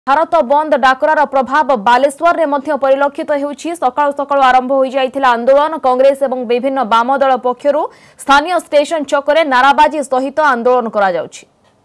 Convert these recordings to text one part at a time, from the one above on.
भारत बंद डाकरार प्रभाव बालेश्वर रे मध्य परिलक्षित हेउछि। सकाळु सकाळु आरंभ होई जाइथिला आंदोलन। कांग्रेस एवं विभिन्न वाम दल पक्षरु स्थानीय स्टेशन चौकरे नाराबाजी सहित आंदोलन करा जाउछि।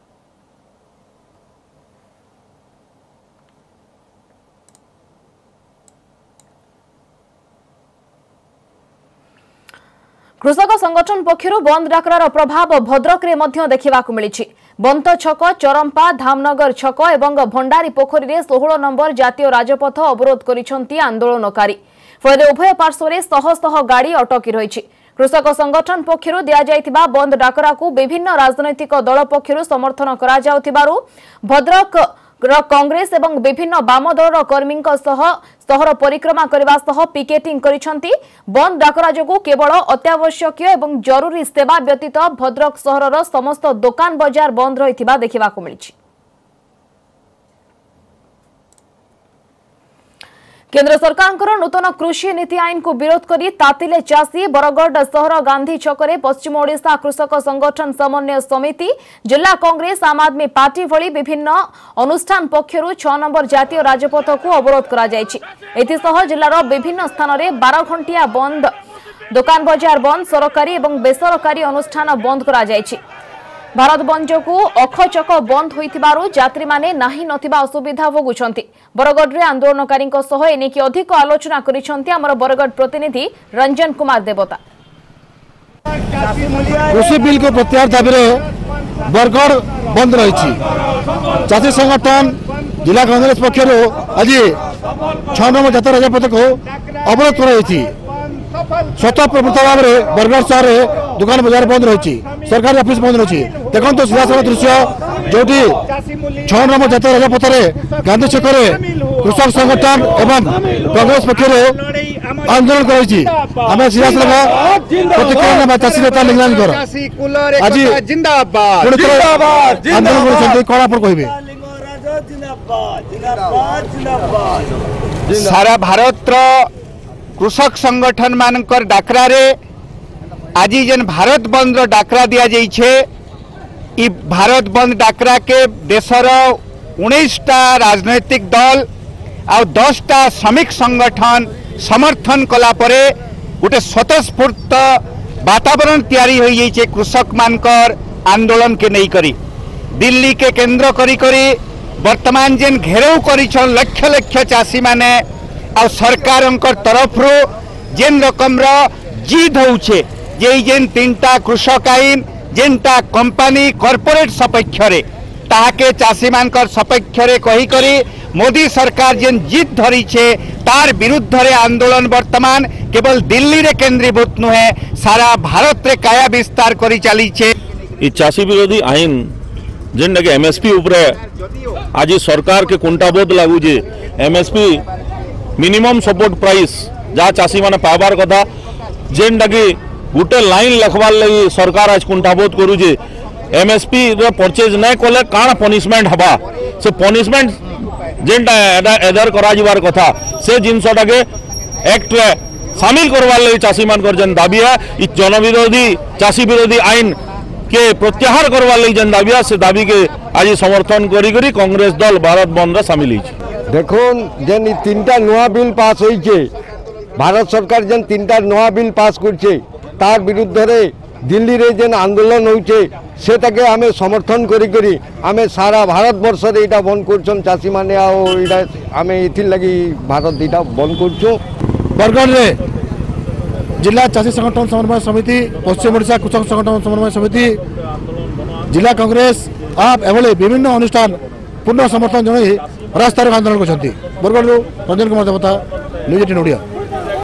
कृषक संगठन पक्षरु बंद डाकरार प्रभाव भद्रक रे मध्य देखिबाकु मिलिछि। बंत छक, चरंपा, धामनगर छक एवं भंडारी पोखरी रे 16 नंबर जातीय राजपथ अवरोध करिसंती आंदोलनकारी। फले उभय पार्श्व रे शह शह गाड़ी अटकी रहिछि। कृषक संगठन पक्षरु दिया जाइतिबा बंद डाकराकु विभिन्न राजनैतिक दल पक्षरु समर्थन करा जाउतिबारु भद्रक कांग्रेस एवं विभिन्न वाम दल कर्मी सहर परिक्रमा करने सह पिकेटिंग करिसंती। बंद डाकरा जोगु केवल अत्यावश्यक एवं जरूरी सेवा व्यतीत भद्रक सहरर समस्त दुकान बजार बंद रहिथिबा देखिबाकु मिलिछि। केंद्र सरकार नूतन कृषि नीति आईन को विरोध करी तातिले चाषी। बरगढ़ सहर गांधी छकरे पश्चिम ओडिशा कृषक संगठन समन्वय समिति, जिला कांग्रेस, आम आदमी पार्टी भली विभिन्न अनुष्ठान पक्षरु 6 नंबर जातीय राजपथ को अवरोध करा जायछि। एथिसह जिलार विभिन्न स्थान में 12 घंटिया बंद, दुकान बजार बंद, सरकारी एवं बेसरकारी अनुष्ठान बंद करा जायछि। भारत बंद जोगु अखचक बंद होइथिबारु यात्री माने नाही नथिबा असुविधा भोगुछंती। बरगढ़ रे आंदोलनकारी सह एनेकी अधिक आलोचना करिसंती हमर बरगढ़ प्रतिनिधि रंजन कुमार देवता। कृषि बिल को प्रत्याहार दाबी बरगढ़ बंद रही। चाषी संगठन जिला कांग्रेस पक्षर आज 6 नंबर जातीय राजपथ को अवरोध कर स्वतः प्रभुता भाव में बरगढ़ शहर में दुकान बाजार बंद रही, सरकारी ऑफिस बंद रही। देखो सीधासल दृश्य जो 6 नंबर जातीय राजपथ में गांधी छक कृषक संगठन एवं कांग्रेस पक्षर आंदोलन कर सीधासल प्रतिक्रिया चाषी नेता लिंगराज आज आंदोलन कह सारा भारत कृषक संगठन मानकर डाकरा रे आज जेन भारत बंद डाकरा दिया जाइछे। इ भारत बंद डाकरा के देशर 19टा राजनैतिक दल आ 10टा श्रमिक संगठन समर्थन कला परे गोटे स्वतःस्फूर्त वातावरण तैयारी हो जाइछे कृषक मानकर आंदोलन के नहीं करी। दिल्ली के केंद्र करी करी वर्तमान जेन घेराव करिछन लक्ष लक्ष चाषी माने आ सरकार तरफ जेन रकम जिद होउछे जे जेन 3टा कृषक आईन जेनटा कंपनी कॉर्पोरेट सपक्ष रे ताके चाषी मानकर सपक्ष रे कही करी मोदी सरकार जेन जिद धरी छे तार विरुद्ध रे आंदोलन वर्तमान केवल दिल्ली रे केंद्रीभूत नुहे सारा भारत रे काया विस्तार करी चली छे। इ चाषी विरोधी आईन जेनटा के एमएसपी उपरे आज सरकार के कुंठाबोध लागू जे एमएसपी मिनिमम सपोर्ट प्राइस जहाँ चाषी माने पाबार कथा जेनटा कि गोटे लाइन लिखवार लगी सरकार आज कुंठाबोध करुचे। एमएसपी रे परचेज नहीं कले काण पनिशमेंट हवा से पनिशमेंट जेनटा एदर करा जिवार कथा से जिनसटा के एक्ट रे शामिल करवार लगी चाषी मानकर जेन दाबी है इ जनविरोधी चाषी विरोधी आईन के प्रत्याहार करवार लगी जेन दाबी है से दाबी के आज समर्थन करी करी कांग्रेस दल भारत बंद रे शामिल होइछि। देखो जेन 3टा नुआ बिल पास होइछे, भारत सरकार जेन 3टा नुआ बिल पास करछे तार विरुद्ध रे दिल्ली रे जेन आंदोलन होइछे सेटाके आमे समर्थन करी करी आमे सारा भारत वर्ष रे इटा बंद करछन चाषी माने आ इटा आमे इथिर लगी भारत इटा बंद करछु। बरगढ़ रे जिला चाषी संगठन समन्वय समिति, पश्चिम ओडिशा कृषक संगठन समन्वय समिति, जिला कांग्रेस आप एभले विभिन्न अनुष्ठान पूर्ण समर्थन जन रास्तार आंदोलन कर। बरगढ़ रंजन कुमार देवता, न्यूज 18 ओडिया।